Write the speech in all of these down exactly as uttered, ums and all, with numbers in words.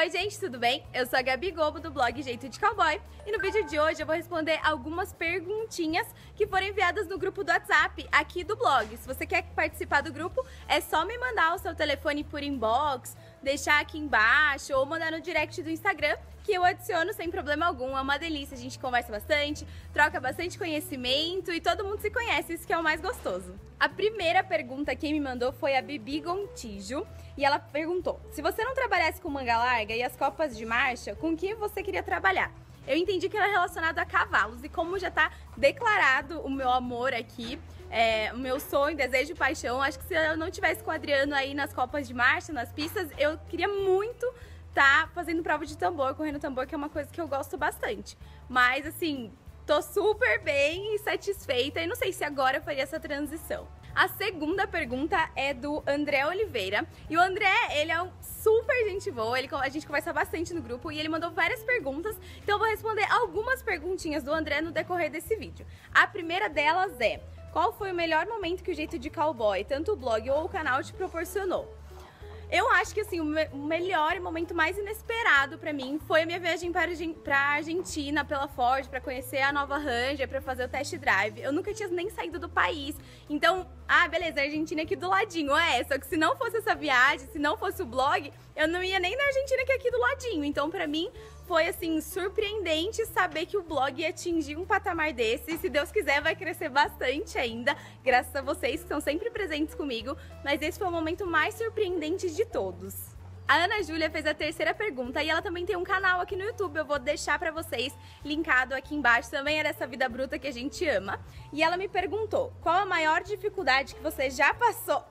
Oi gente, tudo bem? Eu sou a Gabi Gobo do blog Jeito de Cowboy e no vídeo de hoje eu vou responder algumas perguntinhas que foram enviadas no grupo do WhatsApp aqui do blog. Se você quer participar do grupo, é só me mandar o seu telefone por inbox, deixar aqui embaixo ou mandar no direct do Instagram que eu adiciono sem problema algum. É uma delícia, a gente conversa bastante, troca bastante conhecimento e todo mundo se conhece, isso que é o mais gostoso. A primeira pergunta quem me mandou foi a Bibi Gontijo e ela perguntou: se você não trabalhasse com manga larga e as copas de marcha, com que você queria trabalhar? Eu entendi que era relacionado a cavalos e como já tá declarado o meu amor aqui, é, o meu sonho, desejo e paixão, acho que se eu não tivesse com o Adriano aí nas copas de marcha, nas pistas, eu queria muito tá fazendo prova de tambor, correndo tambor, que é uma coisa que eu gosto bastante. Mas assim, tô super bem satisfeita e não sei se agora eu faria essa transição. A segunda pergunta é do André Oliveira. E o André, ele é um super gente boa, ele, a gente conversa bastante no grupo e ele mandou várias perguntas. Então eu vou responder algumas perguntinhas do André no decorrer desse vídeo. A primeira delas é: qual foi o melhor momento que o Jeito de Cowboy, tanto o blog ou o canal, te proporcionou? Eu acho que assim, o, me o melhor e momento mais inesperado pra mim foi a minha viagem para a Argentina pela Ford, pra conhecer a nova Ranger, pra fazer o test drive. Eu nunca tinha nem saído do país, então, ah, beleza, a Argentina aqui do ladinho, é, só que se não fosse essa viagem, se não fosse o blog, eu não ia nem na Argentina que é aqui do ladinho. Então, pra mim, foi assim, surpreendente saber que o blog ia atingir um patamar desse. E se Deus quiser, vai crescer bastante ainda, graças a vocês que estão sempre presentes comigo. Mas esse foi o momento mais surpreendente de todos. A Ana Júlia fez a terceira pergunta e ela também tem um canal aqui no YouTube. Eu vou deixar pra vocês linkado aqui embaixo. Também é dessa vida bruta que a gente ama. E ela me perguntou: qual a maior dificuldade que você já passou?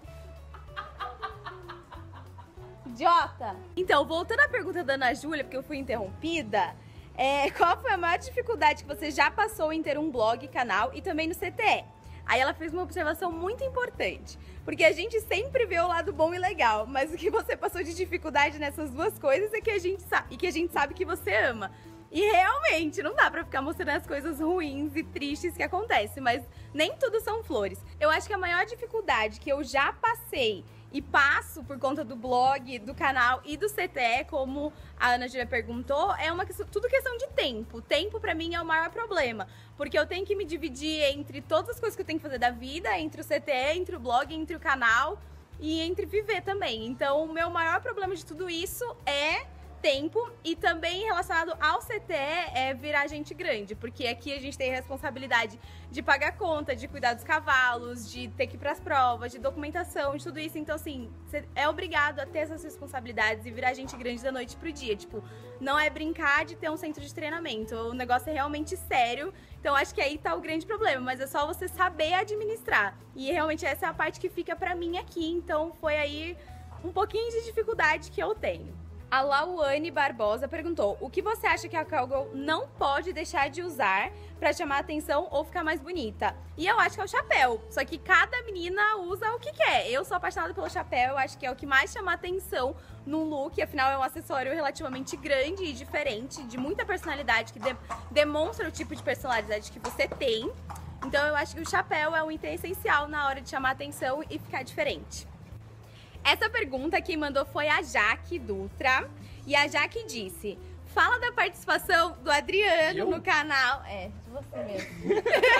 Idiota! Então, voltando à pergunta da Ana Júlia, porque eu fui interrompida, é, qual foi a maior dificuldade que você já passou em ter um blog, canal e também no C T E? Aí ela fez uma observação muito importante, porque a gente sempre vê o lado bom e legal, mas o que você passou de dificuldade nessas duas coisas é que a gente sabe, e que a gente sabe que você ama. E realmente, não dá pra ficar mostrando as coisas ruins e tristes que acontecem, mas nem tudo são flores. Eu acho que a maior dificuldade que eu já passei e passo por conta do blog, do canal e do C T E, como a Ana Júlia perguntou, é uma questão, tudo questão de tempo. Tempo pra mim é o maior problema, porque eu tenho que me dividir entre todas as coisas que eu tenho que fazer da vida, entre o C T E, entre o blog, entre o canal e entre viver também. Então, o meu maior problema de tudo isso é tempo, e também relacionado ao C T E é virar gente grande, porque aqui a gente tem a responsabilidade de pagar conta, de cuidar dos cavalos, de ter que ir pras provas, de documentação, de tudo isso. Então assim, você é obrigado a ter essas responsabilidades e virar gente grande da noite pro dia. Tipo, não é brincar de ter um centro de treinamento, o negócio é realmente sério. Então acho que aí tá o grande problema, mas é só você saber administrar, e realmente essa é a parte que fica pra mim aqui. Então foi aí um pouquinho de dificuldade que eu tenho. A Lauane Barbosa perguntou: o que você acha que a cowgirl não pode deixar de usar pra chamar atenção ou ficar mais bonita? E eu acho que é o chapéu, só que cada menina usa o que quer. Eu sou apaixonada pelo chapéu, eu acho que é o que mais chama atenção no look, afinal é um acessório relativamente grande e diferente, de muita personalidade, que de demonstra o tipo de personalidade que você tem. Então eu acho que o chapéu é um item essencial na hora de chamar atenção e ficar diferente. Essa pergunta quem mandou foi a Jaque Dutra, e a Jaque disse: fala da participação do Adriano Eu? no canal. É, de você mesmo.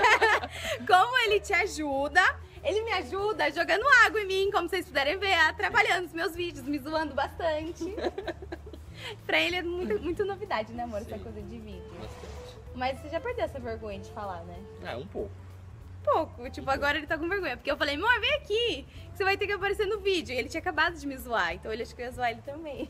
Como ele te ajuda. Ele me ajuda jogando água em mim, como vocês puderem ver, atrapalhando os meus vídeos, me zoando bastante. Pra ele é muito, muito novidade, né, amor? Sim. Essa coisa de vídeo. Bastante. Mas você já perdeu essa vergonha de falar, né? É, um pouco. pouco, tipo, agora ele tá com vergonha, porque eu falei: amor, vem aqui, que você vai ter que aparecer no vídeo. E ele tinha acabado de me zoar, então ele achou que eu ia zoar ele também.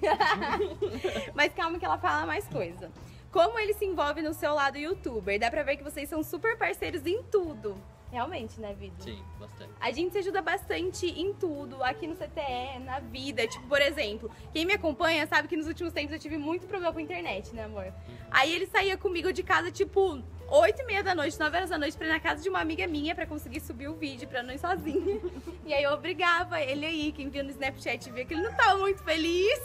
Mas calma que ela fala mais coisa. Como ele se envolve no seu lado youtuber? Dá pra ver que vocês são super parceiros em tudo. Realmente, né, Vitor? Sim, bastante. A gente se ajuda bastante em tudo, aqui no C T E, na vida. Tipo, por exemplo, quem me acompanha sabe que nos últimos tempos eu tive muito problema com a internet, né, amor? Uhum. Aí ele saía comigo de casa, tipo, oito e meia da noite, nove horas da noite, pra ir na casa de uma amiga minha pra conseguir subir o vídeo, pra não ir sozinha. E aí eu obrigava ele aí, quem via no Snapchat via que ele não tava muito feliz.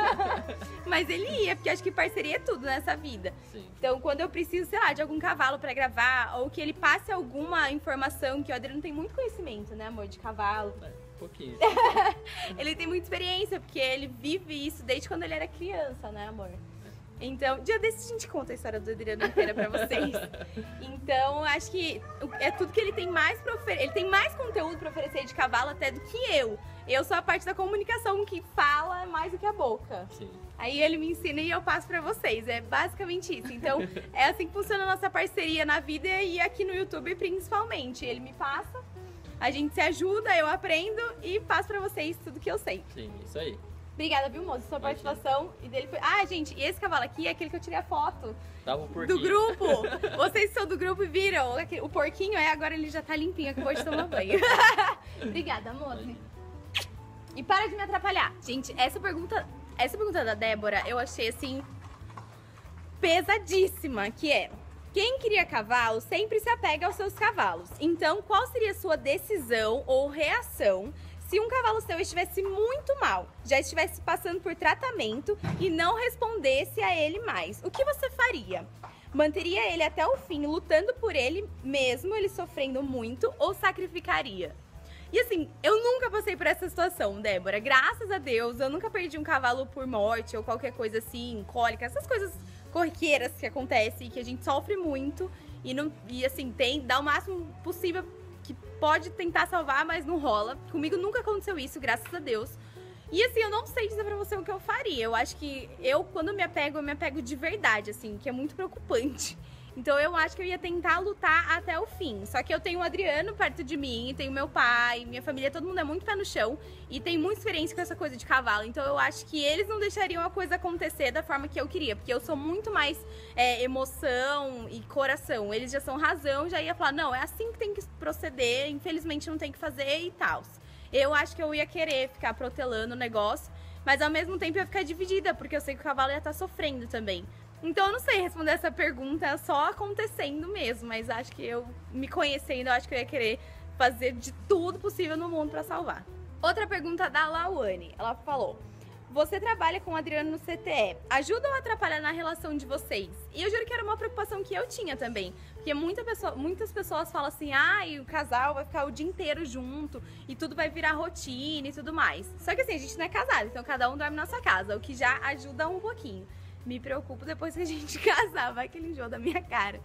Mas ele ia, porque acho que parceria é tudo nessa vida. Sim. Então, quando eu preciso, sei lá, de algum cavalo pra gravar, ou que ele passe alguma informação, que o Adriano tem muito conhecimento, né, amor, de cavalo. É. Um pouquinho. Ele tem muita experiência, porque ele vive isso desde quando ele era criança, né, amor? Então, dia desses a gente conta a história do Adriano inteira pra vocês. Então, acho que é tudo que ele tem mais pra oferecer. Ele tem mais conteúdo pra oferecer de cavalo até do que eu. Eu sou a parte da comunicação que fala mais do que a boca. Sim. Aí ele me ensina e eu passo pra vocês. É basicamente isso. Então, é assim que funciona a nossa parceria na vida e aqui no YouTube principalmente. Ele me passa, a gente se ajuda, eu aprendo e passo pra vocês tudo que eu sei. Sim, isso aí. Obrigada, viu, moço? Sua participação. E dele foi... Ah, gente, e esse cavalo aqui é aquele que eu tirei a foto. Tava um porquinho. Do grupo. Vocês são do grupo e viram. O porquinho, é, agora ele já tá limpinho, acabou de tomar banho. Obrigada, moço. E para de me atrapalhar. Gente, essa pergunta, essa pergunta da Débora, eu achei, assim, pesadíssima, que é... Quem cria cavalo sempre se apega aos seus cavalos. Então, qual seria a sua decisão ou reação se um cavalo seu estivesse muito mal, já estivesse passando por tratamento e não respondesse a ele mais? O que você faria? Manteria ele até o fim, lutando por ele mesmo, ele sofrendo muito, ou sacrificaria? E assim, eu nunca passei por essa situação, Débora. Graças a Deus, eu nunca perdi um cavalo por morte ou qualquer coisa assim, cólica, essas coisas corriqueiras que acontecem, que a gente sofre muito e, não, e assim, tem, dá o máximo possível que pode tentar salvar, mas não rola. Comigo nunca aconteceu isso, graças a Deus. E assim, eu não sei dizer pra você o que eu faria. Eu acho que eu, quando me apego, eu me apego de verdade, assim, que é muito preocupante. Então eu acho que eu ia tentar lutar até o fim. Só que eu tenho o Adriano perto de mim, tenho meu pai, minha família, todo mundo é muito pé no chão e tem muita experiência com essa coisa de cavalo. Então eu acho que eles não deixariam a coisa acontecer da forma que eu queria, porque eu sou muito mais é, emoção e coração. Eles já são razão, já ia falar, não, é assim que tem que proceder, infelizmente não tem que fazer e tal. Eu acho que eu ia querer ficar protelando o negócio, mas ao mesmo tempo eu ia ficar dividida, porque eu sei que o cavalo ia estar sofrendo também. Então eu não sei responder essa pergunta só acontecendo mesmo, mas acho que eu, me conhecendo, eu acho que eu ia querer fazer de tudo possível no mundo pra salvar. Outra pergunta da Lawane, ela falou: você trabalha com o Adriano no C T E, ajuda ou atrapalha na relação de vocês? E eu juro que era uma preocupação que eu tinha também, porque muita pessoa, muitas pessoas falam assim, ah, e o casal vai ficar o dia inteiro junto e tudo vai virar rotina e tudo mais. Só que assim, a gente não é casado, então cada um dorme na sua casa, o que já ajuda um pouquinho. Me preocupo depois que a gente casar, vai que ele enjoa da minha cara.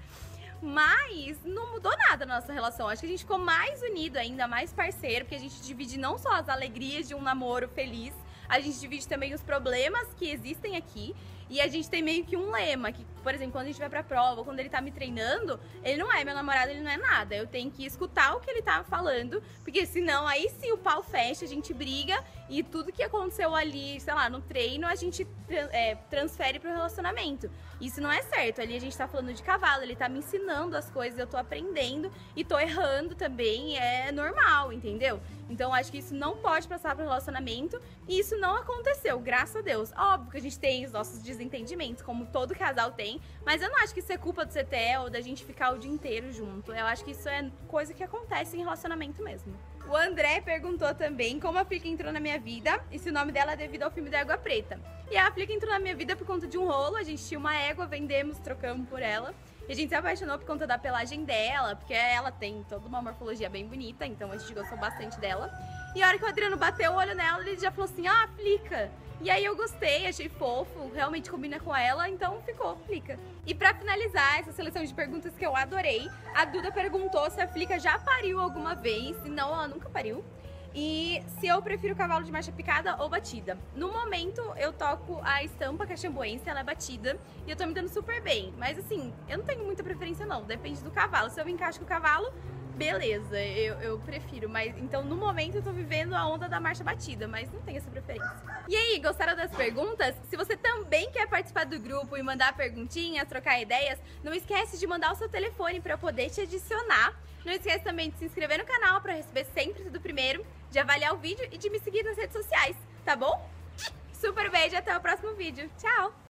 Mas não mudou nada na nossa relação. Acho que a gente ficou mais unido ainda, mais parceiro, porque a gente divide não só as alegrias de um namoro feliz, a gente divide também os problemas que existem aqui. E a gente tem meio que um lema, que, por exemplo, quando a gente vai pra prova, quando ele tá me treinando, ele não é meu namorado, ele não é nada. Eu tenho que escutar o que ele tá falando, porque senão aí sim o pau fecha, a gente briga e tudo que aconteceu ali, sei lá, no treino, a gente é, transfere pro relacionamento. Isso não é certo. Ali a gente tá falando de cavalo, ele tá me ensinando as coisas, eu tô aprendendo e tô errando também, é normal, entendeu? Então acho que isso não pode passar pro relacionamento e isso não aconteceu, graças a Deus. Óbvio que a gente tem os nossos desentendimentos, como todo casal tem, mas eu não acho que isso é culpa do C T E ou da gente ficar o dia inteiro junto. Eu acho que isso é coisa que acontece em relacionamento mesmo. O André perguntou também como a Flica entrou na minha vida e se o nome dela é devido ao filme da Égua Preta. E a Flica entrou na minha vida por conta de um rolo, a gente tinha uma égua, vendemos, trocamos por ela. E a gente se apaixonou por conta da pelagem dela, porque ela tem toda uma morfologia bem bonita, então a gente gostou bastante dela. E a hora que o Adriano bateu o olho nela, ele já falou assim, ah, Flica. E aí eu gostei, achei fofo, realmente combina com ela, então ficou Flica. E pra finalizar essa seleção de perguntas que eu adorei, a Duda perguntou se a Flica já pariu alguma vez, e não, ela nunca pariu. E se eu prefiro cavalo de marcha picada ou batida. No momento, eu toco a estampa caxambuense, ela é batida, e eu tô me dando super bem. Mas assim, eu não tenho muita preferência não, depende do cavalo. Se eu me encaixo com o cavalo, beleza, eu, eu prefiro. Mas então, no momento, eu tô vivendo a onda da marcha batida, mas não tenho essa preferência. E aí, gostaram das perguntas? Se você também quer participar do grupo e mandar perguntinhas, trocar ideias, não esquece de mandar o seu telefone pra eu poder te adicionar. Não esquece também de se inscrever no canal pra receber sempre tudo primeiro, de avaliar o vídeo e de me seguir nas redes sociais, tá bom? Super beijo e até o próximo vídeo. Tchau!